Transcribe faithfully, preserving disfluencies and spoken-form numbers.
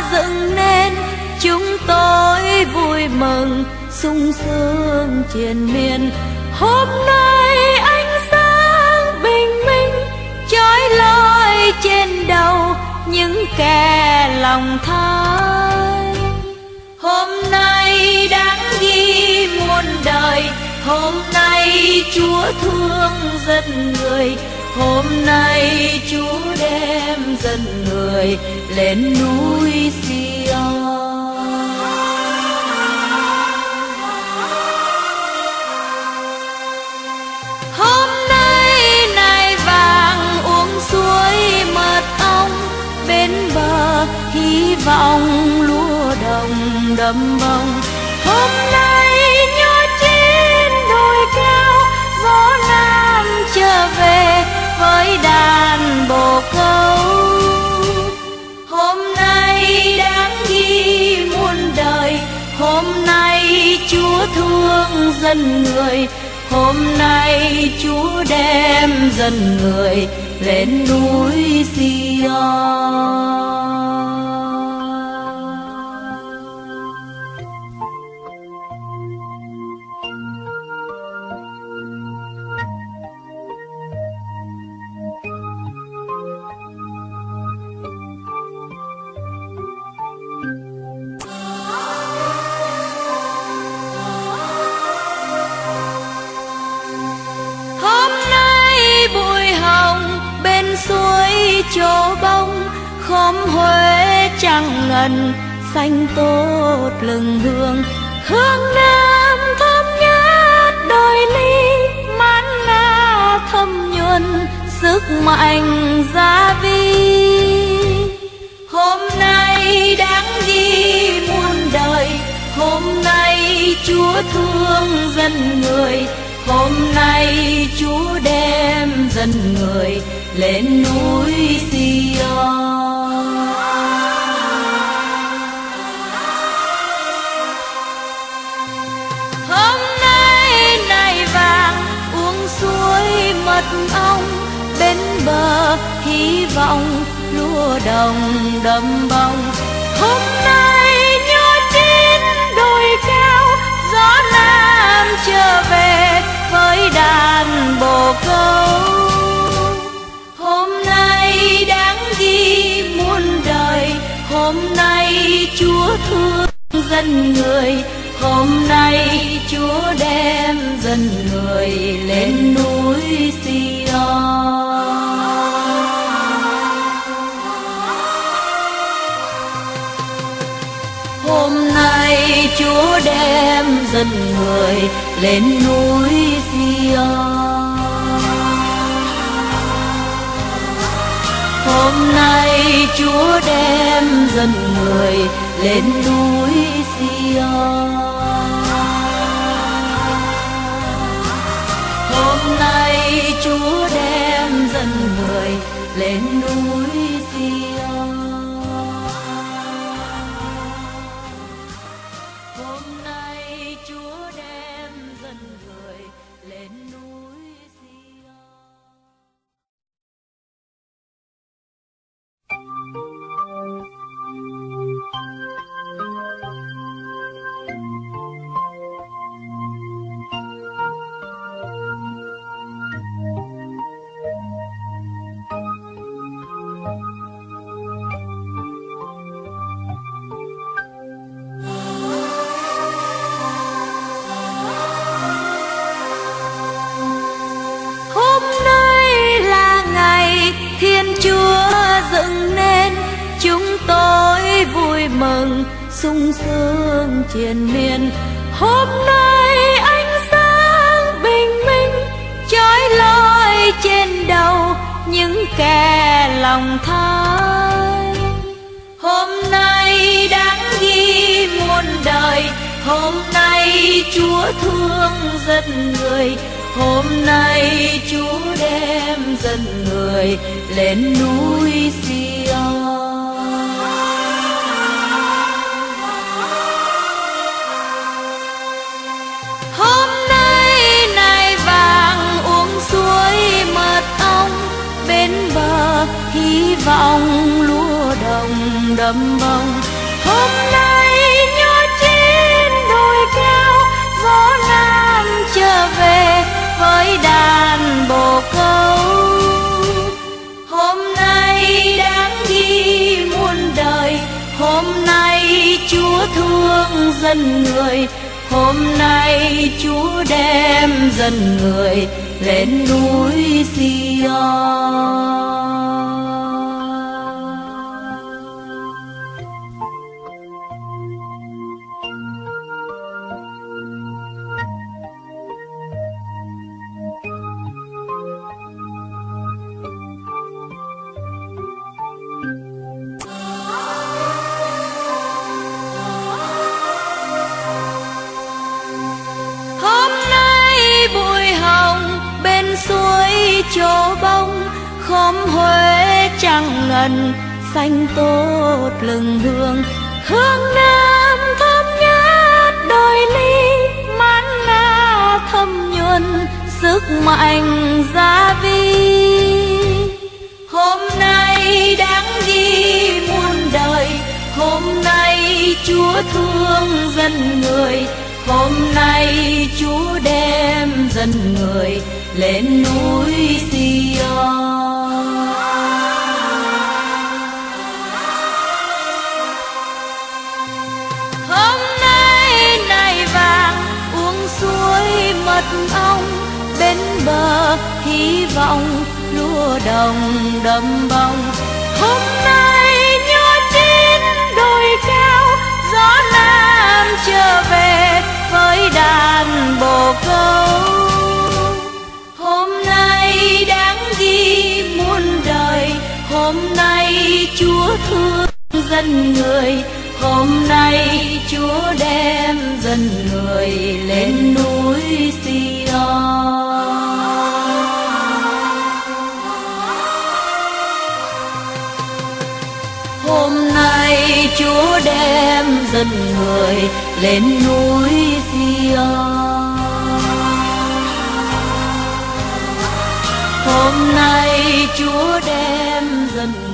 dựng nên, chúng tôi vui mừng sung sướng triền miên. Hôm nay ánh sáng bình minh chói lọi trên đầu những kẻ lòng tham. Hôm nay đáng ghi muôn đời, hôm nay Chúa thương dân người, hôm nay Chúa đem dân người lên núi Sion. Hôm nay nai vàng uống suối mật ong, bên bờ hy vọng lúa đồng đầm bông. Hôm nay nho trên đồi cao, gió nam trở về với đàn bồ câu. Hôm nay đáng ghi muôn đời, hôm nay Chúa thương dân người, hôm nay Chúa đem dân người lên núi Sion. Suối chỗ bông khóm Huế trăng ngần, xanh tốt lừng hương. Hương nam thơm ngát đồi ly, mãn na thâm nhuần sức mạnh gia vi. Hôm nay đáng ghi muôn đời, hôm nay Chúa thương dân người, hôm nay Chúa đem dân người lên núi Sion. Hôm nay nai vàng uống suối mật ong, bên bờ hy vọng lúa đồng đầm bông. Hôm nay nho trên đồi cao, gió nam trở về với đàn bồ câu. Hôm nay đáng ghi muôn đời, hôm nay Chúa thương dân người, hôm nay Chúa đem dân người lên núi Sion. Hôm nay Chúa đem dân người lên núi Sion. Hôm nay Chúa đem dân người lên núi Sion. Hôm nay Chúa đem dân người lên núi Sion. Hôm nay Chúa đem dân người lên núi Sion. Thiên Chúa dựng nên, chúng tôi vui mừng sung sướng triền miên. Hôm nay ánh sáng bình minh chói lọi trên đầu những kẻ lòng tham. Hôm nay đáng ghi muôn đời, hôm nay Chúa thương dân người, hôm nay Chúa đem dân người lên núi Sion. Hôm nay nai vàng uống suối mật ong, bên bờ hy vọng lúa đồng đầm bông. Hôm nay nho trên đồi cao, gió nam trở về với đàn bồ câu. Hôm nay đáng ghi muôn đời, hôm nay Chúa thương dân người, hôm nay Chúa đem dân người lên núi Sion. Suối chỗ bông khóm Huế trăng ngần, xanh tốt lừng hương. Hương nam thơm ngát đồi ly, mãn na thâm nhuần sức mạnh gia vi. Hôm nay đáng ghi muôn đời, hôm nay Chúa thương dân người, hôm nay Chúa đem dân người lên núi Sion. Hôm nay nai vàng uống suối mật ong, bên bờ hy vọng lúa đồng đầm bông. Hôm nay nho trên đồi cao, gió nam trở về với đàn bồ câu. Hôm nay đáng ghi muôn đời, hôm nay Chúa thương dân người, hôm nay Chúa đem dân người lên núi Sion. Hôm nay Chúa đem dân người lên núi Sion. Hôm nay Chúa đem dân